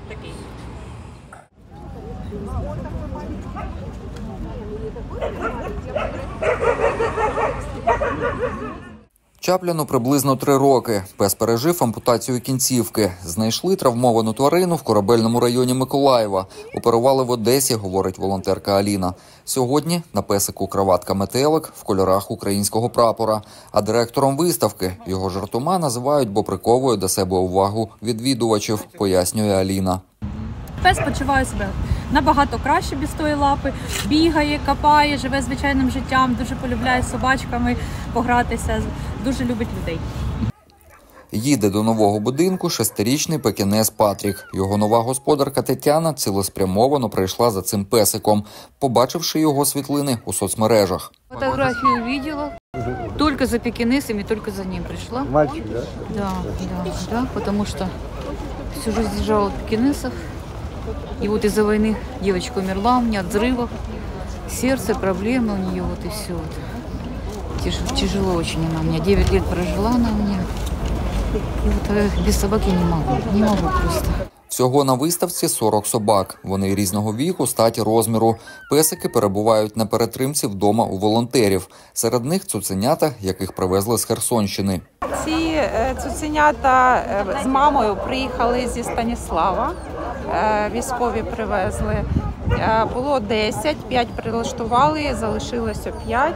такий. Чапляну приблизно 3 роки. Пес пережив ампутацію кінцівки. Знайшли травмовану тварину в Корабельному районі Миколаєва. Оперували в Одесі, говорить волонтерка Аліна. Сьогодні на песику краватка-метелик в кольорах українського прапора. А директором виставки його жартома називають, бо приковує до себе увагу відвідувачів, пояснює Аліна. Пес почуває себе набагато краще без тої лапи, бігає, копає, живе звичайним життям, дуже полюбляє з собачками погратися, дуже любить людей. Їде до нового будинку 6-річний пекінес Патрік. Його нова господарка Тетяна цілеспрямовано прийшла за цим песиком, побачивши його світлини у соцмережах. Фотографию видела, только за пекинесом и только за ним пришла. Мальчик, да? Да, потому что всю жизнь держала пекинесов. И вот из-за войны девочка умерла у меня от взрывов, сердце, проблемы у нее, вот и все. Вот. Тяжело очень она у меня, 9 лет прожила она у меня. И вот без собаки не могу просто. Всього на виставці 40 собак. Вони різного віку, статі, розміру. Песики перебувають на перетримці вдома у волонтерів. Серед них цуценята, яких привезли з Херсонщини. Ці цуценята з мамою приїхали зі Станіслава. Військові привезли. Було 10, 5 прилаштували, залишилося 5.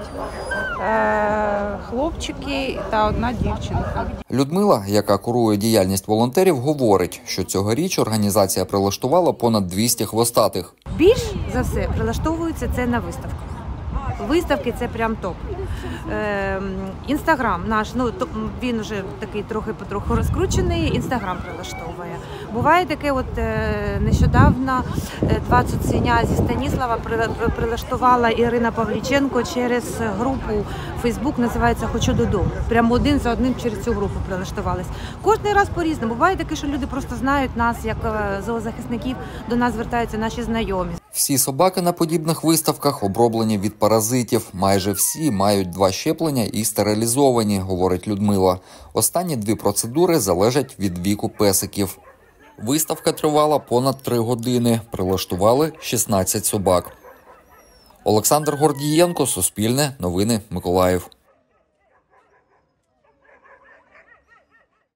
Хлопчики та 1 дівчинка. Людмила, яка курує діяльність волонтерів, говорить, що цьогоріч організація прилаштувала понад 200 хвостатих. Більш за все прилаштовуються це на виставках. Виставки – це прям топ. Інстаграм наш, він вже такий трохи-потроху розкручений, Інстаграм прилаштовує. Буває таке, нещодавно 2 цуценя зі Станіслава прилаштувала Ірина Павліченко через групу Фейсбук, називається «Хочу додому». Прямо один за одним через цю групу прилаштувались. Кожний раз по-різному. Буває таке, що люди просто знають нас, як зоозахисників, до нас звертаються наші знайомі. Всі собаки на подібних виставках оброблені від паразитів. Майже всі мають 2 щеплення і стерилізовані, говорить Людмила. Останні 2 процедури залежать від віку песиків. Виставка тривала понад 3 години. Прилаштували 16 собак. Олександр Гордієнко, Суспільне, Новини, Миколаїв.